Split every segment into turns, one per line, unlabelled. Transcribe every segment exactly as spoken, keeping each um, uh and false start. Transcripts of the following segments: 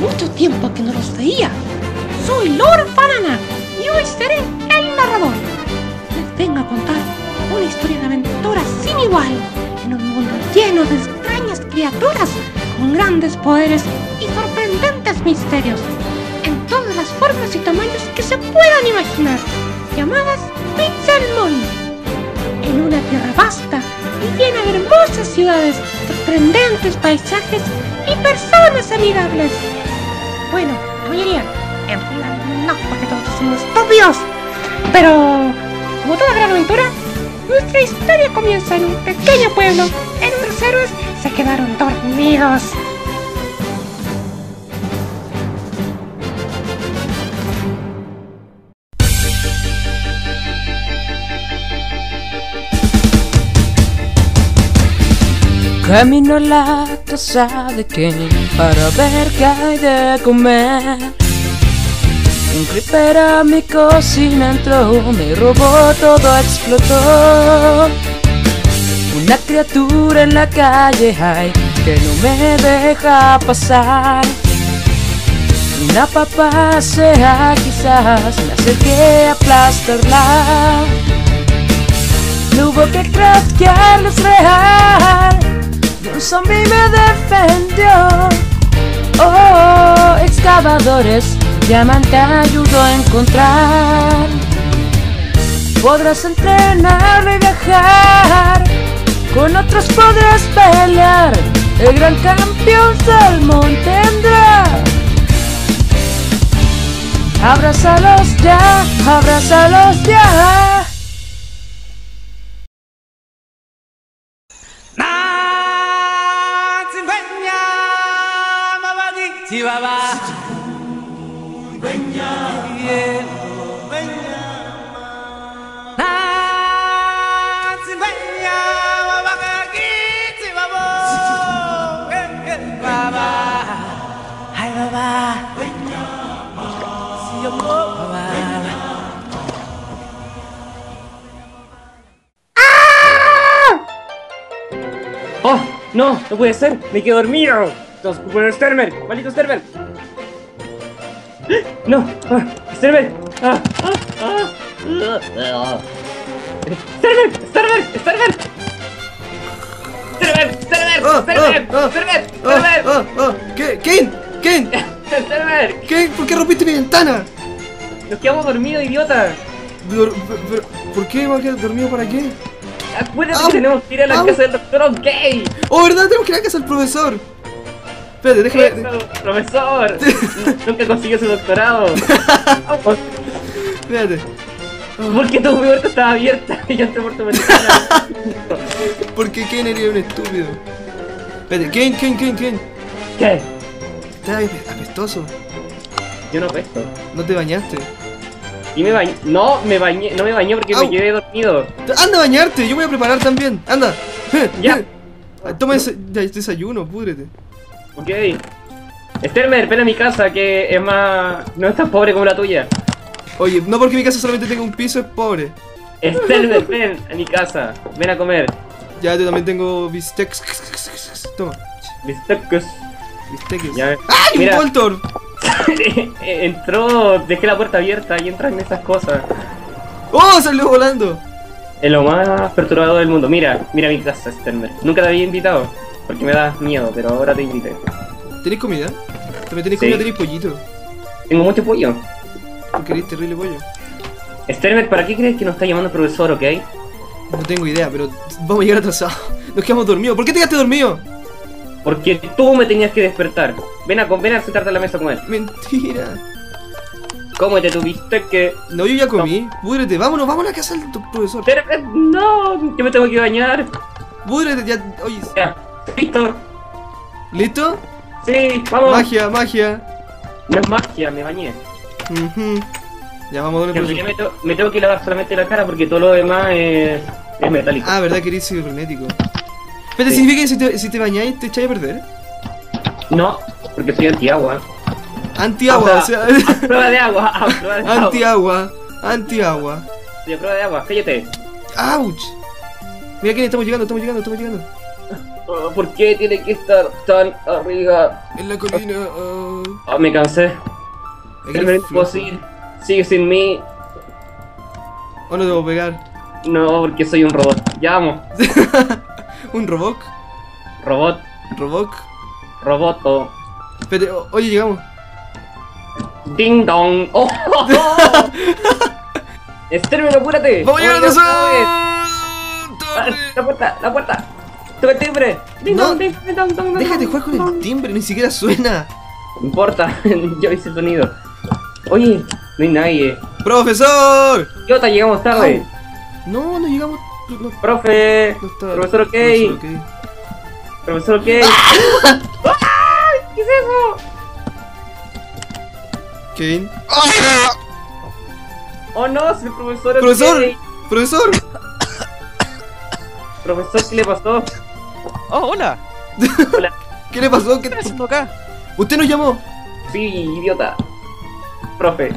mucho tiempo que no los veía. Soy Lord Banana y hoy seré el narrador. Les vengo a contar una historia de aventuras sin igual en un mundo lleno de extrañas criaturas con grandes poderes y sorprendentes misterios en todas las formas y tamaños que se puedan imaginar, llamadas Pixelmon. En una tierra vasta y llena de hermosas ciudades, sorprendentes paisajes y personas amigables. Bueno, la mayoría, en realidad no, porque todos somos estúpidos. Pero, como toda gran aventura, nuestra historia comienza en un pequeño pueblo en donde los héroes se quedaron dormidos.
Camino a la casa de Ken para ver qué hay de comer. Un creeper a mi cocina entró, me robó todo, explotó. Una criatura en la calle hay que no me deja pasar. Una papa sea quizás, me acerqué a aplastarla. No hubo que craftearlo, es real. Un zombie me defendió. Oh, excavadores, diamante ayudó a encontrar. Podrás entrenarlo y viajar, con otros podrás pelear. El gran campeón Salmón tendrá. Abrázalos ya, abrázalos ya. Chihuahua, yeah. Ay, baba.
¡Oh! ¡No! ¡No puede ser! ¡Me quedo dormido! ¡Todos culpan a Stermer! ¡Maldito Stermer! ¡No! ¡Ah! ¡Stermer! ¡Ah! ¡Ah! ¡Ah! ¡Stermer! ¡Stermer! ¡Stermer! ¡Stermer! ¡Stermer!
Oh,
¡Stermer!
oh, oh,
¡Stermer!
oh,
¡Stermer!
oh, oh. ¿Qué? ¿Quién? ¿Quién?
¡Stermer!
¿Qué? ¿Por qué rompiste mi ventana?
¡Nos quedamos dormidos, idiota!
Dor- pero- ¿Por qué me voy a quedar dormido para qué?
Acuérdate
Au,
que tenemos que ir a la
au.
casa del doctor OK.
Oh, ¿verdad? Tenemos que ir a casa del profesor. Espérate, déjame...
Eso, profesor. Nunca consiguió su doctorado. Vamos.
Espérate.
¿Por qué tu puerta estaba abierta y yo entré por tu ventana?
Porque Ken era un estúpido. Espérate, Ken, Ken, Ken, Ken.
¿Qué?
Estás apestoso.
Yo no pesto.
No te bañaste.
Y me bañé. No, me bañé. No me bañé porque
Au.
me quedé dormido.
Anda a bañarte, yo voy a preparar también. Anda.
Ya.
Toma ese ya, desayuno, púdrete.
Ok. Stermer, ven a mi casa que es más. No es tan pobre como la tuya.
Oye, no porque mi casa solamente tenga un piso es pobre.
Stermer, ven a mi casa. Ven a comer.
Ya, yo también tengo bistecs. Toma.
Bistecs.
Bistecs.
Ya.
¡Ay, un
Mira.
Voltor!
Entró, dejé la puerta abierta y entran esas cosas.
¡Oh, salió volando!
Es lo más perturbador del mundo. Mira, mira mi casa, Stermer. Nunca te había invitado porque me das miedo, pero ahora te invité.
¿Tenéis comida? También tenéis
Sí.
comida, tenéis pollito.
Tengo mucho pollo.
¿Tú queréis terrible pollo?
Stermer, ¿para qué crees que nos está llamando el profesor, ok?
No tengo idea, pero vamos a llegar atrasados. Nos quedamos dormidos. ¿Por qué te quedaste dormido?
Porque tú me tenías que despertar. Ven a, ven a sentarte a la mesa a comer.
Mentira.
Cómete tu bistec que...
No, yo ya comí. Púdrete, vámonos, vámonos a la casa del tu- profesor.
Stermer, no, yo me tengo que bañar.
Púdrete, ya. Oye,
Ya, listo.
¿listo?
Sí, vamos.
Magia, magia.
No es magia, me bañé.
Ujú. Ya vamos a
En
ver el
realidad
profesor.
me, tengo- me tengo que lavar solamente la cara porque todo lo demás es, es metálico.
Ah, ¿verdad que eres cibernético? Pero
Sí.
significa que si te, si te bañáis te echáis a perder.
No, porque soy antiagua.
Antiagua, o sea.
A prueba de agua, a prueba de agua.
Antiagua, antiagua.
Soy a prueba de agua, cállate.
¡Auch! Mira quién estamos llegando, estamos llegando, estamos llegando.
Oh, ¿por qué tiene que estar tan arriba?
En la colina. ah.
Oh, me cansé.
Aquí
Es
el flojo.
imposible. Sigue sin mí.
¿O no debo pegar?
No, porque soy un robot. Ya vamos.
¿Un robot?
Robot,
¿Robot?
roboto.
Espérate, o- oye, llegamos.
Ding dong. Oh, oh, oh. Extermino, apúrate.
¡Vamos a llegar a
Oiga,
nosotros!
Ah, la puerta, la puerta. Toca el timbre. Ding
No.
dong, ding dong, dong, dong,
Déjate
dong,
jugar con
dong.
el timbre, ni siquiera suena.
No importa, yo hice el sonido. Oye, no hay nadie.
¡Profesor!
Idiota, llegamos tarde.
No, no llegamos. No,
Profe.
no está.
Profesor, ok.
Profesor, ok.
Profesor, ok. ¡Ay! ¿Qué es eso?
Kevin.
Oh no, es el profesor.
¡Profesor!
ok.
¡Profesor!
Profesor, ¿qué le pasó?
Oh, hola.
Hola.
¿Qué le pasó? ¿Qué...
¿Qué estás haciendo acá?
¿Usted nos llamó?
Sí, idiota. Profe.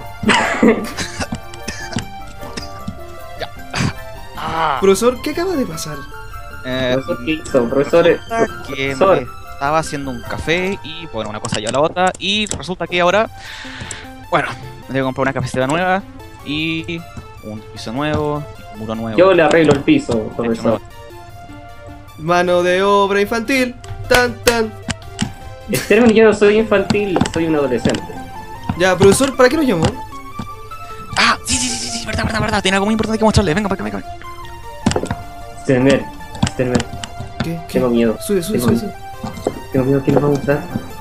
Ah,
Profesor, ¿qué acaba de pasar?
eh,
Profesor, ¿qué hizo? Profesor. eh,
resulta que
profesor.
me estaba haciendo un café y bueno, una cosa lleva a la otra y resulta que ahora, bueno, me tengo que comprar una cafetera nueva y un piso nuevo, y un muro nuevo.
Yo le arreglo el piso,
Techo
profesor.
nuevo.
Mano de obra infantil. Tan, tan.
Externo, yo no soy infantil, soy un adolescente.
Ya, profesor, ¿para qué nos llamó?
Ah, sí, sí, sí, sí, verdad, verdad, verdad. Tiene algo muy importante que mostrarle. Venga, para acá, venga.
Extermer, Extermer,
¿Qué? ¿Qué?
tengo miedo.
Sube, sube,
Tengo
sube,
miedo.
sube.
Tengo miedo, ¿qué nos va a mostrar?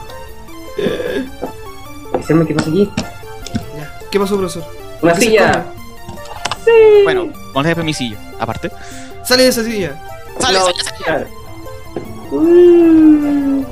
Extermer, ¿qué pasa aquí?
Ya. ¿Qué pasó, profesor?
Una
¿Qué se
silla.
Bueno, con ese permisillo. Aparte.
Sale de esa silla.
¡Sale,
No,
sale, sale!
claro. Mm.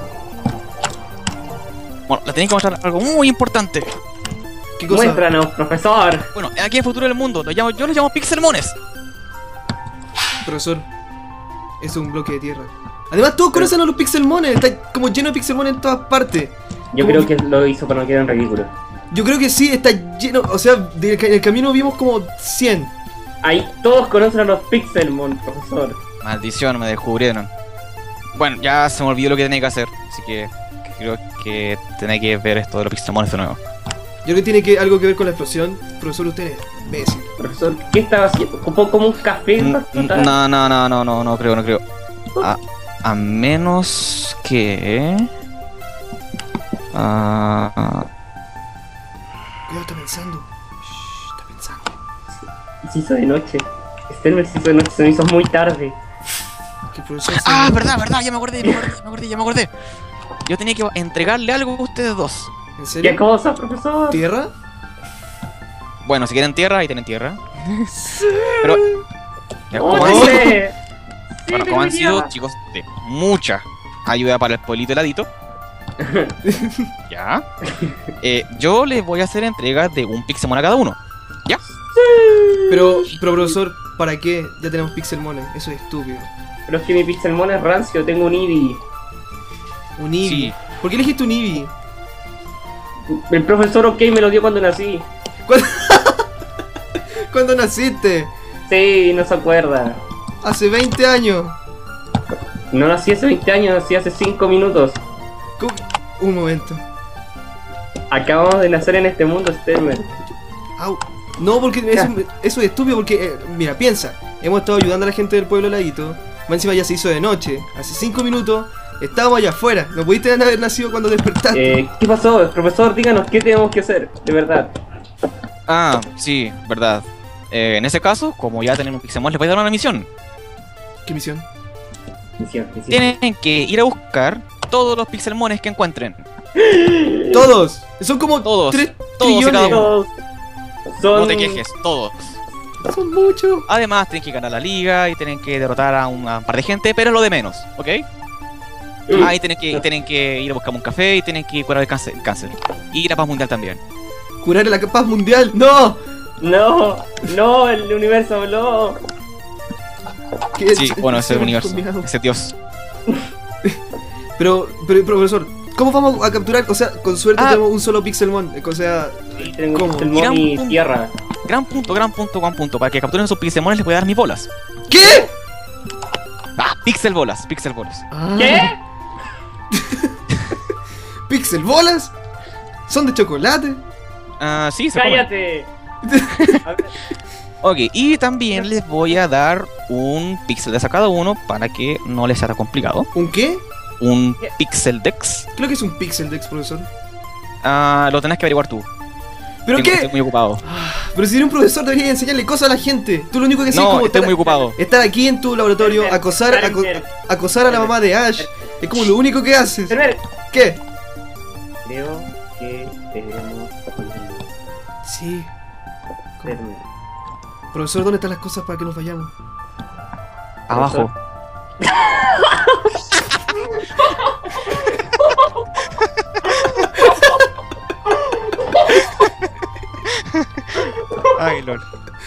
Bueno, le tenéis que mostrar algo muy importante.
¿Qué cosa?
Muéstranos, profesor.
Bueno, aquí en el futuro del mundo, lo llamo, yo los llamo Pixelmones.
Profesor, es un bloque de tierra. Además, todos conocen a los pixelmones. Está como lleno de pixelmones en todas partes.
Yo
¿Cómo
creo que lo hizo para no quedar en ridículo.
Yo creo que sí, está lleno. O sea, de- en el camino vimos como cien.
Ahí todos conocen a los Pixelmon, profesor.
Maldición, me descubrieron. Bueno, ya se me olvidó lo que tenía que hacer, así que creo que tenía que ver esto de los Pixelmones de nuevo.
Yo creo que tiene que, algo que ver con la explosión. Profesor, usted es imbécil.
Profesor, ¿qué estaba haciendo? Como, como un café.
N-
para explotar.
No, no, no, no, no, no creo, no creo. A, a menos que... ah, ah,
Cuidado, está pensando. Shh, está pensando.
Se hizo de noche. Extermer se hizo de noche, se me hizo muy tarde.
Que el profesor se-
ah, verdad, verdad, ya me acordé, ya me acordé, ya me acordé, ya me acordé. Yo tenía que entregarle algo a ustedes dos.
¿En
¿Qué
serio?
cosa, profesor?
¿Tierra?
Bueno, si quieren tierra, ahí tienen tierra. Pero... ya,
¡Oh,
como han
no
sido-
sé! Sí,
bueno, como han
debería.
sido chicos de mucha ayuda para el pueblito heladito. Ya. Eh, yo les voy a hacer entrega de un Pixelmon a cada uno. ¿Ya?
Pero, pero profesor, ¿para qué? Ya tenemos pixelmones. Eso es estúpido.
Pero es que mi Pixelmon es rancio, tengo un Eevee.
Un Eevee.
Sí.
¿Por qué elegiste un Eevee?
El profesor OK me lo dio cuando nací.
¿Cuándo naciste?
Sí, no se acuerda.
Hace veinte años.
No nací hace veinte años, nací hace cinco minutos.
¿Cómo? Un momento.
Acabamos de nacer en este mundo, Extermer.
Au. No, porque eso, eso es estúpido porque, eh, mira, piensa. Hemos estado ayudando a la gente del pueblo heladito. Más encima ya se hizo de noche. Hace cinco minutos estábamos allá afuera. No pudiste haber nacido cuando despertaste.
Eh, ¿Qué pasó? Profesor, díganos qué tenemos que hacer, de verdad.
Ah, sí, verdad. Eh, en ese caso, como ya tienen un Pixelmon, les voy a dar una misión.
¿Qué misión?
Misión, misión.
Tienen que ir a buscar todos los Pixelmones que encuentren.
Todos. Son como
Todos,
tres
todos y cada
trillones.
uno.
Todos son...
No te quejes, todos.
Son muchos.
Además, tienen que ganar la liga y tienen que derrotar a un a un par de gente, pero es lo de menos, ¿ok?
Mm.
Ah, y tienen que, tienen que ir a buscar un café y tienen que curar el cáncer. el cáncer. Y la paz mundial también.
Curar la paz mundial. ¡No!
No, no, el universo habló.
¿Qué-
Sí, bueno, ese es el universo,
combinado?
ese dios.
Pero, pero, profesor, ¿cómo vamos a capturar? O sea, con suerte
Ah.
tenemos un solo Pixelmon. O sea,
Sí, tengo
¿Cómo?
el
Mira,
y
un-
tierra.
Gran punto, gran punto, gran punto. Para que capturen sus Pixelmones les voy a dar mis bolas.
¿qué?
Ah, Pixel bolas, pixel bolas.
Ah.
¿Qué?
¿Pixel bolas? ¿Son de chocolate?
Ah, sí, se comen.
¡Cállate! A ver,
Ok, y también les voy a dar un pixel dex a cada uno para que no les sea tan complicado.
¿Un qué?
Un pixel dex.
Creo que es un pixel dex, profesor.
Ah, lo tenés que averiguar tú.
¿Pero
Tengo-
qué?
Estoy muy ocupado.
Pero si eres un profesor deberías enseñarle cosas a la gente. Tú lo único que haces es
No,
como
estoy
estar,
muy ocupado.
estar aquí en tu laboratorio, acosar, aco- acosar a la mamá de Ash. Es como lo único que haces.
Termer,
¿Qué?
creo que tenemos
Sí.
Termer.
Profesor, ¿dónde están las cosas para que nos vayamos?
Abajo. Ay, lol.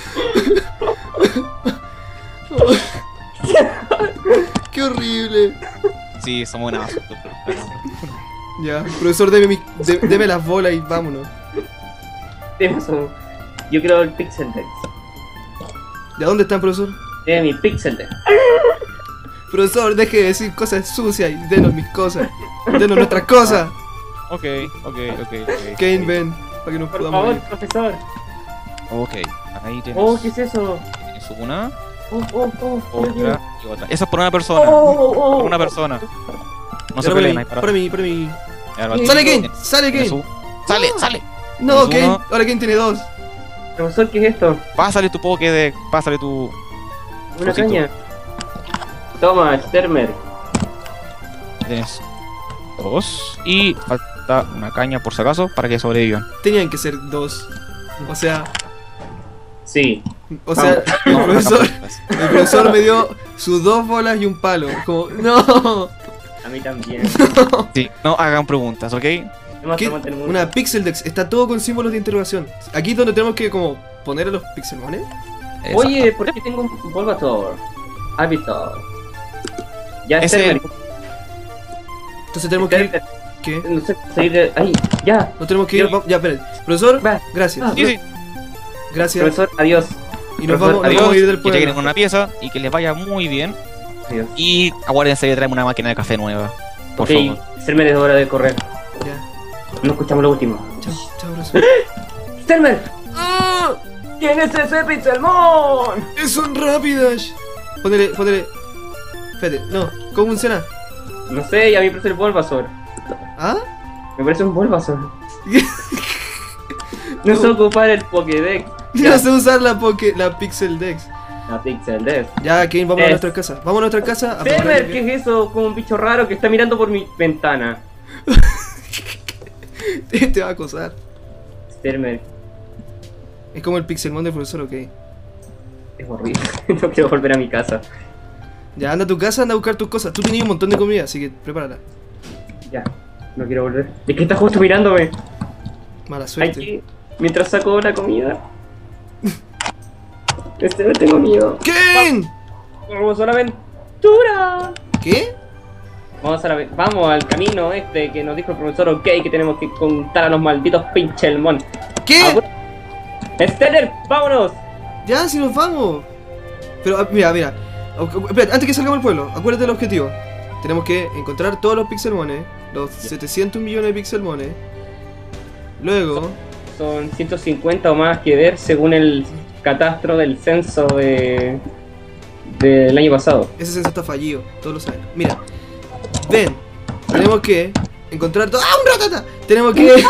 ¡Qué horrible!
Sí, somos una basura.
Ya, profesor, deme, mi- de- deme las bolas y vámonos.
Tenemos un... Yo quiero el Pixel Dex.
¿De dónde están, profesor?
Tiene mi Pixel Dex.
Profesor, deje de decir cosas sucias y denos mis cosas. Denos nuestras cosas.
Ok, ok, ok, ok.
Kane, ven, para que nos
Por
podamos
favor,
ir.
profesor.
Ok, ahí tienes,
Oh, ¿qué es eso?
tienes una,
Oh, oh, oh.
otra y otra. Eso es por una persona.
Oh, oh, oh.
Por una persona. No se
Ya, para
peleen
mí,
ahí. Para,
para mí, para mí.
Ya, va.
¡Sale Kane!
Tienes-
¡Sale
tienes
Kane!
un- Sale, sale.
No,
tienes
Kane.
uno.
Ahora Kane tiene dos.
Profesor, ¿qué es esto?
Pásale tu poke de. Pásale tu.
Una
Cosito.
caña. Toma, Stermer.
Tienes dos. Y falta una caña por si acaso para que sobrevivan.
Tenían que ser dos. O sea,
Sí.
o sea, el
No,
profesor,
no, no,
el profesor me dio sus dos bolas y un palo. Como, no.
A mí también.
Sí, no hagan preguntas, ¿ok?
Hemos
¿Qué?
tomado el mundo.
Una pixel dex. Está todo con símbolos de interrogación. Aquí es donde tenemos que como poner a los pixelmones.
Oye, ¿por qué tengo un Bulbasaur? Arbiter. Ya,
Ese-
Stermer.
Entonces tenemos que ir.
Stermer,
¿Qué?
No sé, salir de... ¡Ay! ¡Ya!
No tenemos que ir.
Yo-
va- Ya, esperen. Profesor,
Va.
gracias.
Sí, sí.
Gracias.
Profesor, adiós.
Y nos
profesor,
vamos, nos
Adiós.
vamos a ir del
Que lleguen
pueblo.
con una pieza y que les vaya muy bien.
Adiós.
Y acuérdense de traerme una máquina de café nueva. Por
Ok,
favor.
Stermer, es hora de correr.
Ya.
No escuchamos lo último.
Chao, chao, profesor.
¡Stermer!
¡Ah!
¿Quién es ese Pixelmon?
¡Es un Rapidash! Ponele, ponele. Espérate, no. ¿Cómo funciona?
No sé, ya me parece el Bulbasaur.
¿Ah?
Me parece un Bulbasaur. No sé ocupar el Pokédex.
No sé usar la, poke, la Pixel Dex.
La Pixel Dex.
Ya, Kane, vamos a
Es-
nuestra casa. Vamos a nuestra casa a
Stermer,
preparar-
¿qué es eso? Como un bicho raro que está mirando por mi ventana.
Te va a acosar.
Stermer,
Es como el Pixelmon del profesor, ok.
es horrible. No quiero volver a mi casa.
Ya, anda a tu casa, anda a buscar tus cosas. Tú tenías un montón de comida, así que prepárala.
Ya, no quiero volver. Es que está justo mirándome.
Mala suerte.
Aquí, mientras saco la comida. Stermer, tengo miedo.
¡Kane!
Vamos a la aventura.
¿Qué?
Vamos, a la, ve- vamos al camino este que nos dijo el profesor, ok, que tenemos que contar a los malditos Pinchelmon.
¿Qué?
Sterner, vámonos.
Ya, si nos vamos. Pero, ah, mira, mira. Au- Espera, antes que salgamos del pueblo, acuérdate del objetivo. Tenemos que encontrar todos los Pixelmones, los setecientos millones de Pixelmones. Luego,
Son ciento cincuenta o más que ver según el catastro del censo de del año pasado.
ese censo está fallido, todos lo saben. Mira, ven, tenemos que encontrar todo. ¡Ah, un ratata! Tenemos que.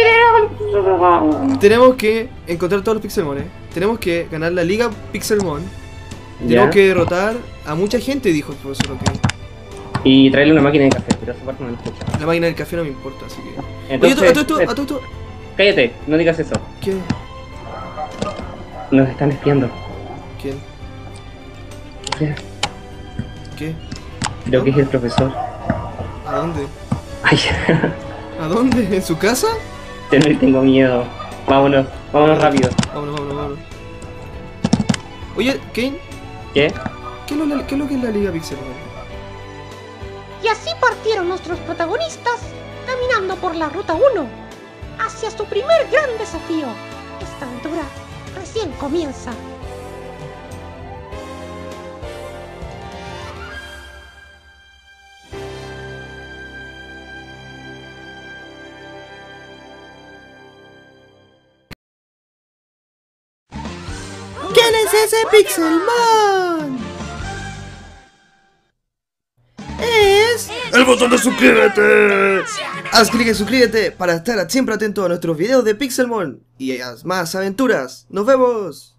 Tenemos que encontrar todos los Pixelmones. Tenemos que ganar la Liga Pixelmon.
¿Ya?
Tenemos que derrotar a mucha gente, dijo el profesor, ok.
Y traerle una máquina de café, pero esa parte no la escucha.
La máquina del café no me importa, así que. Oye,
Entonces,
a todo esto, a todo esto.
cállate, no digas eso.
¿Qué?
Nos están espiando.
¿Quién? ¿Qué?
Creo que es el profesor.
¿A dónde?
Ay,
¿A dónde? ¿En su casa?
tengo miedo. Vámonos, vámonos rápido.
Vámonos, vámonos, vámonos. Oye, Kane,
¿Qué?
¿qué es lo, qué es, lo que es la Liga Pixelmon?
Y así partieron nuestros protagonistas caminando por la ruta uno hacia su primer gran desafío. Esta aventura recién comienza.
es ese Pixelmon? Es... ¡el botón de suscríbete! Haz clic en suscríbete para estar siempre atento a nuestros videos de Pixelmon y a más aventuras. ¡Nos vemos!